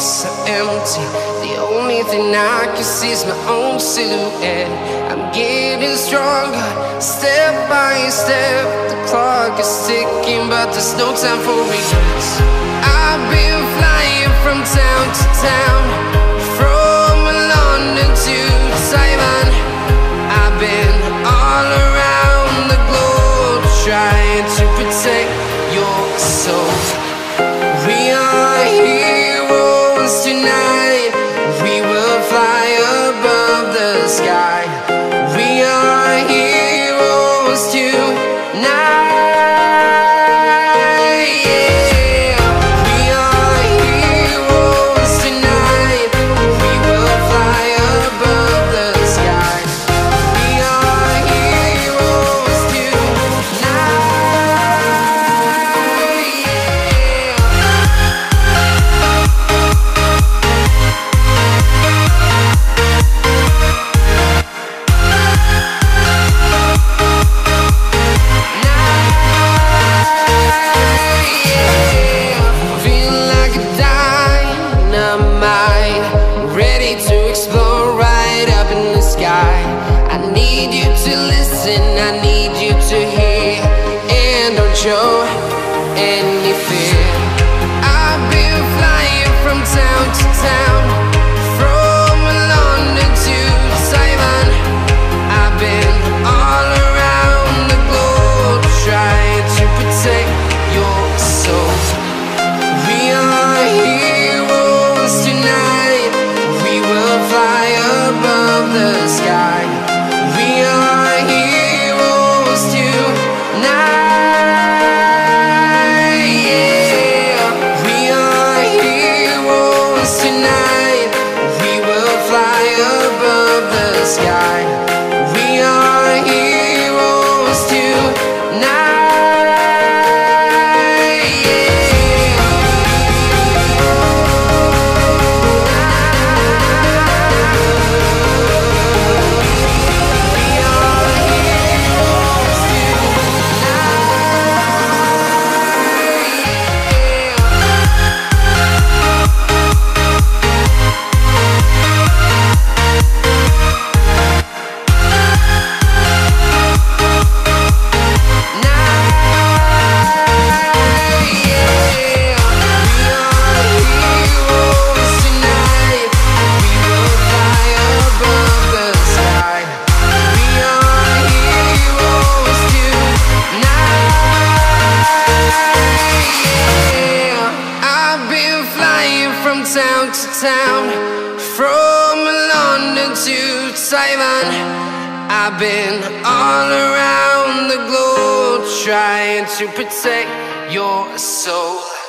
so empty. The only thing I can see is my own silhouette. I'm getting stronger, step by step. The clock is ticking, but there's no time for regrets. I've been flying from town to town, from London to Taiwan. I've been all around the globe, trying to protect your soul. We are heroes tonight. We will fly above the sky. We are heroes tonight. Yeah. We are heroes tonight. We will fly above the sky. We are heroes tonight. To explore right up in the sky. I need you to listen, I need you to hear, and don't show any fear. I've been flying from town to town, from London to Taiwan. I've been all around the globe, trying to protect your soul. We are heroes tonight. We will fly above the sky. We are heroes tonight. Yeah. We are heroes tonight. We will fly above the sky. We are heroes tonight. Town to town, from London to Taiwan. I've been all around the globe, trying to protect your soul.